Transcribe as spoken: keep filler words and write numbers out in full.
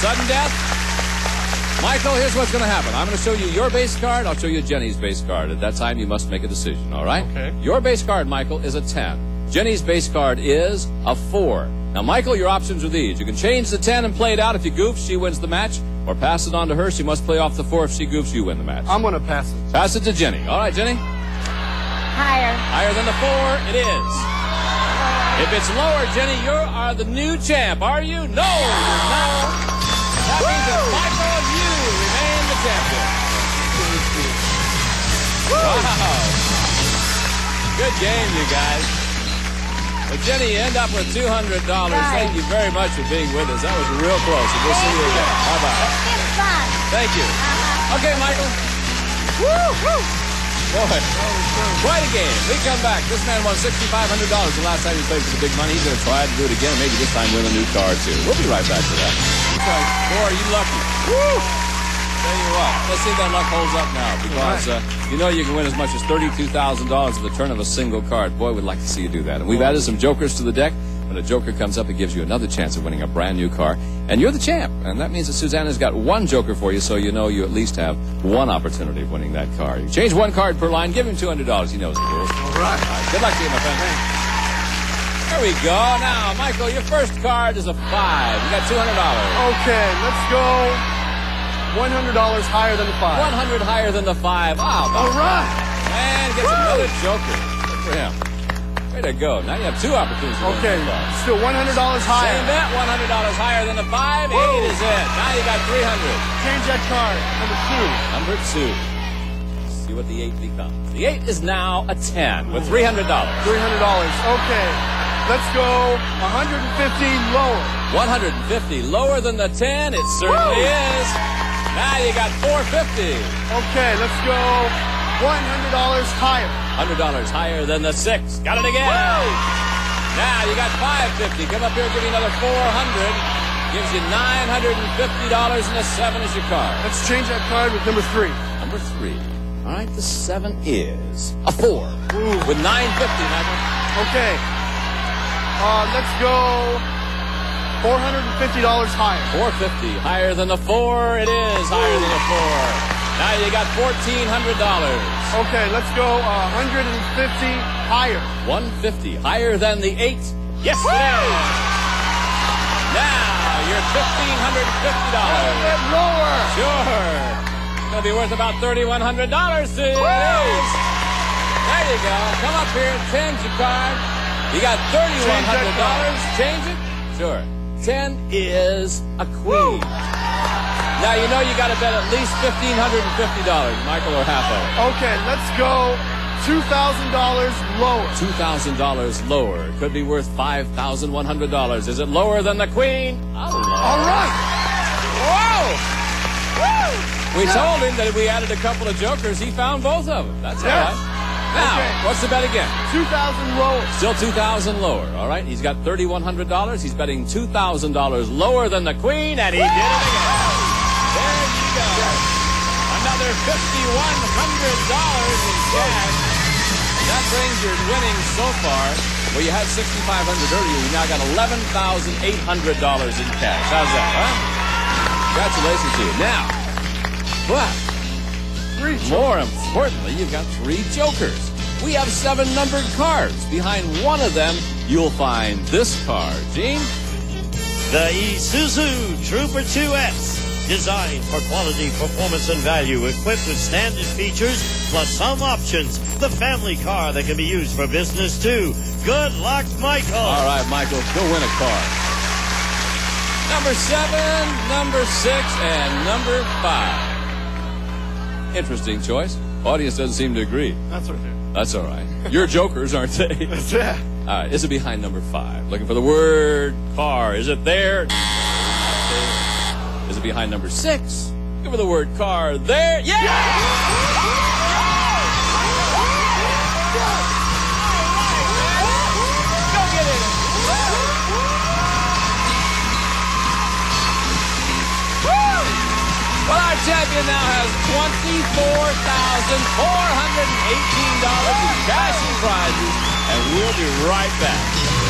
sudden death? Michael, here's what's going to happen. I'm going to show you your base card. I'll show you Jenny's base card. At that time, you must make a decision, all right? Okay. Your base card, Michael, is a ten. Jenny's base card is a four. Now, Michael, your options are these. You can change the ten and play it out. If you goof, she wins the match. Or pass it on to her. She must play off the four. If she goofs, you win the match. I'm going to pass it. Pass it to Jenny. All right, Jenny? Higher. Higher than the four, it is. If it's lower, Jenny, you are the new champ. Are you? No, you're not. That means that Michael, you remain the champion. Wow. Good game, you guys. Well, Jenny, you end up with two hundred dollars. Right. Thank you very much for being with us. That was real close. And we'll see you again. Bye-bye. It's been fun. Thank you. Uh-huh. Okay, Michael. Woo, woo. Boy, quite a game. We come back. This man won six thousand five hundred dollars the last time he played for the big money. He's going to try to do it again. Maybe this time win a new car, too. We'll be right back to that. Okay. Boy, are you lucky. Woo! Tell you what, let's see if that luck holds up now. Because, uh, you know you can win as much as thirty-two thousand dollars at the turn of a single card. Boy, we'd like to see you do that. And we've added some jokers to the deck. When a joker comes up, it gives you another chance of winning a brand new car. And you're the champ. And that means that Susanna's got one joker for you, so you know you at least have one opportunity of winning that car. You change one card per line, give him two hundred dollars. He knows the rules. All right. All right. Good luck to you, my friend. There we go. Now, Michael, your first card is a five. You got two hundred dollars. Okay, let's go one hundred dollars higher than the five. one hundred higher than the five. Wow. All right. And gets another joker. Good for him. Way to go. Now you have two opportunities to win Okay, the car. still one hundred dollars higher. Same bet, one hundred dollars higher than the five. Woo. Eight is it. Now you got three hundred. Change that card. Number two. Number two. Let's see what the eight becomes. The eight is now a ten with three hundred dollars. three hundred dollars. Okay, let's go one hundred fifty lower. one hundred fifty lower than the ten. It certainly Woo. is. Now you got four hundred fifty. Okay, let's go one hundred dollars higher. one hundred dollars higher than the six. Got it again. Woo. Now you got five hundred fifty. Come up here and give me another four hundred. Gives you nine hundred fifty dollars, and a seven is your card. Let's change that card with number three. Number three. All right, the seven is a four. Ooh. With nine hundred fifty, Michael. Okay. Uh, let's go four hundred fifty dollars higher. four hundred fifty. Higher than the four. It is higher than the four. Now you got fourteen hundred dollars. Okay, let's go uh, one hundred fifty higher. one hundred fifty. Higher than the eight. Yes, it is. Now you're fifteen hundred fifty dollars. A bit lower. Sure. It's going to be worth about thirty-one hundred dollars to you. There you go. Come up here and change your card. You got thirty-one hundred dollars. Change it? Sure. ten is a queen. Now, you know you got to bet at least fifteen hundred fifty dollars, Michael, or half of it. Okay, let's go two thousand dollars lower. two thousand dollars lower. Could be worth five thousand one hundred dollars. Is it lower than the queen? Oh, All right. Whoa! Woo! We told him that if we added a couple of jokers, he found both of them. That's all Yes. right. Now, Okay. what's the bet again? two thousand lower. Still two thousand lower, all right? He's got thirty-one hundred dollars. He's betting two thousand dollars lower than the queen, and he did it again. There you go. Another fifty-one hundred dollars in cash. That brings your winnings so far. Well, you had sixty-five hundred dollars earlier. You now got eleven thousand eight hundred dollars in cash. How's that, huh? Congratulations to you. Now, but Three. more importantly, you've got three jokers. We have seven numbered cards. Behind one of them, you'll find this card. Gene? The Isuzu Trooper two S. Designed for quality, performance, and value. Equipped with standard features, plus some options. The family car that can be used for business, too. Good luck, Michael. All right, Michael, go win a car. Number seven, number six, and number five. Interesting choice. Audience doesn't seem to agree. That's okay. That's all right. Your jokers, aren't they? That's it. All right, is it behind number five? Looking for the word car. Is it there? Is it behind number six? Looking for the word car. There. Yeah! Go get it. Well, our champion now has twenty-four thousand four hundred eighteen dollars in cash and prizes, and we'll be right back.